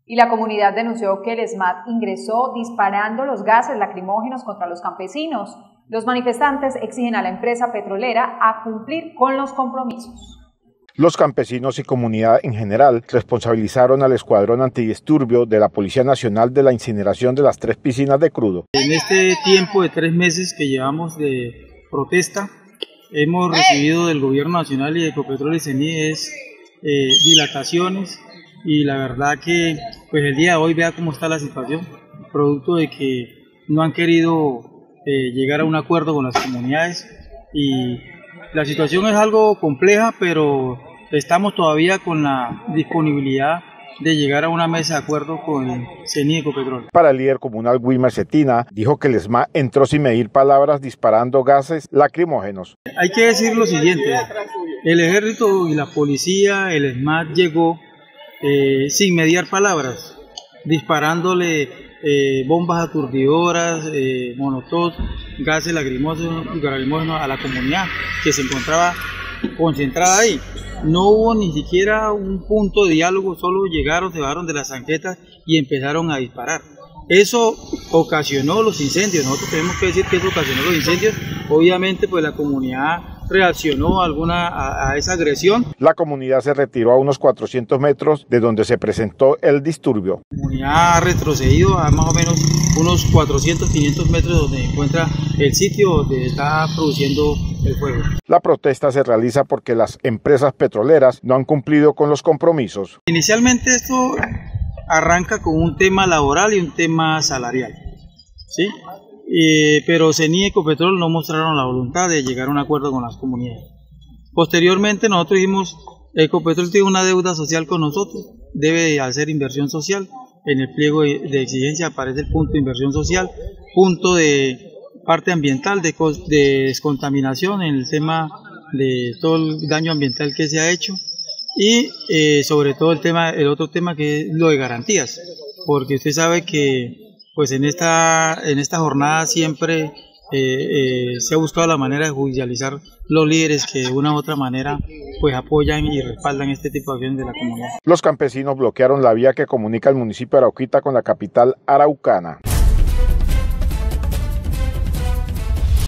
Y la comunidad denunció que el ESMAD ingresó disparando los gases lacrimógenos contra los campesinos. Los manifestantes exigen a la empresa petrolera a cumplir con los compromisos. Los campesinos y comunidad en general responsabilizaron al escuadrón antidisturbio de la Policía Nacional de la incineración de las 3 piscinas de crudo. En este tiempo de 3 meses que llevamos de protesta, hemos recibido del Gobierno Nacional y de Ecopetrol y CENIE dilataciones, y la verdad que pues el día de hoy vea cómo está la situación, producto de que no han querido llegar a un acuerdo con las comunidades, y la situación es algo compleja, pero estamos todavía con la disponibilidad de llegar a una mesa de acuerdo con CENIE y Ecopetrol. Para el líder comunal Wilmer Cetina, dijo que el ESMAD entró sin medir palabras disparando gases lacrimógenos. Hay que decir lo siguiente: el ejército y la policía, el ESMAD llegó sin mediar palabras, disparándole bombas aturdidoras, molotov, gases lacrimógenos a la comunidad que se encontraba concentrada ahí. No hubo ni siquiera un punto de diálogo, solo llegaron, se bajaron de las tanquetas y empezaron a disparar. Eso ocasionó los incendios. Nosotros tenemos que decir que eso ocasionó los incendios. Obviamente pues la comunidad reaccionó a esa agresión. La comunidad se retiró a unos 400 metros de donde se presentó el disturbio. La comunidad ha retrocedido a más o menos unos 400, 500 metros donde se encuentra el sitio donde está produciendo el fuego. La protesta se realiza porque las empresas petroleras no han cumplido con los compromisos. Inicialmente esto arranca con un tema laboral y un tema salarial, ¿sí? Pero CENIE y Ecopetrol no mostraron la voluntad de llegar a un acuerdo con las comunidades. Posteriormente nosotros dijimos, Ecopetrol tiene una deuda social con nosotros, debe de hacer inversión social. En el pliego de exigencia aparece el punto de inversión social, punto de parte ambiental, de descontaminación, en el tema de todo el daño ambiental que se ha hecho, y sobre todo el otro tema que es lo de garantías, porque usted sabe que pues en esta jornada siempre se ha buscado la manera de judicializar los líderes que de una u otra manera pues apoyan y respaldan este tipo de acciones de la comunidad. Los campesinos bloquearon la vía que comunica el municipio de Arauquita con la capital araucana.